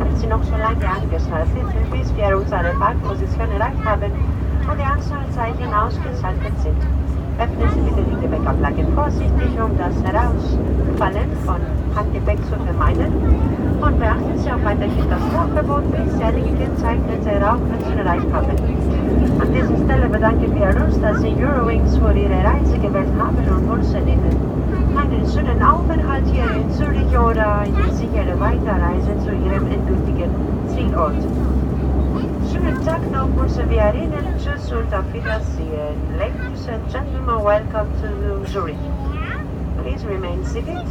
sind Sie noch so lange angeschaltet, bis wir unsere Parkposition erreicht haben und die Anschaltzeichen ausgeschaltet sind. Öffnen Sie bitte die Gepäckablagen vorsichtig, um das Herausfallen von Handgepäck zu vermeiden. Und beachten Sie auch weiterhin das Rauchverbot, bis Sie eine gekennzeichnete Rauchgrenze erreicht haben. An dieser Stelle bedanken wir uns, dass Sie Eurowings für Ihre Reise gewählt haben und wünschen Ihnen einen schönen Aufenthalt hier in Zürich oder eine sichere Weiterreise zu Ihrem endgültigen Zielort. Schönen Tag noch müssen wir Ihnen. Tschüss und auf Wiedersehen. Ladies and gentlemen, welcome to Zurich. Please remain seated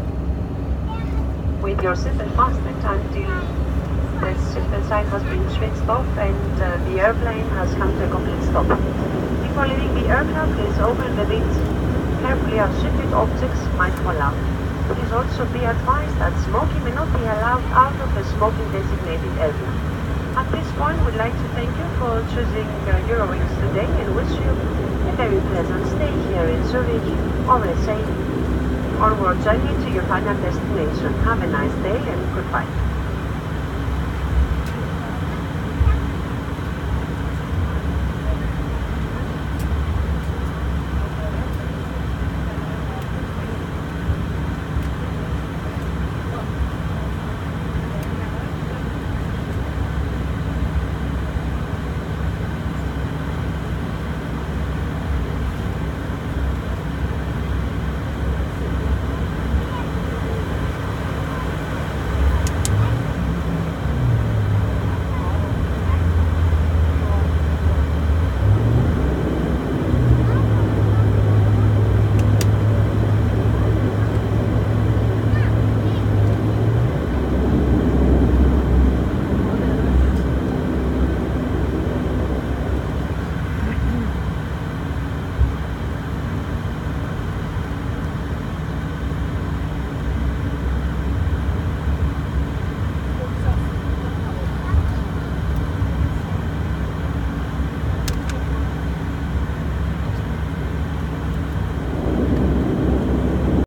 with your seatbelt fastened until the seatbelt sign has been switched off and the airplane has come to a complete stop. Before leaving the aircraft, please open the lid carefully as shifted objects might fall out. Please also be advised that smoking may not be allowed out of the smoking designated area. At this point, we'd like to thank you for choosing Eurowings today and wish you a very pleasant stay here in Zurich or a safe onward journey to your final destination. Have a nice day and goodbye.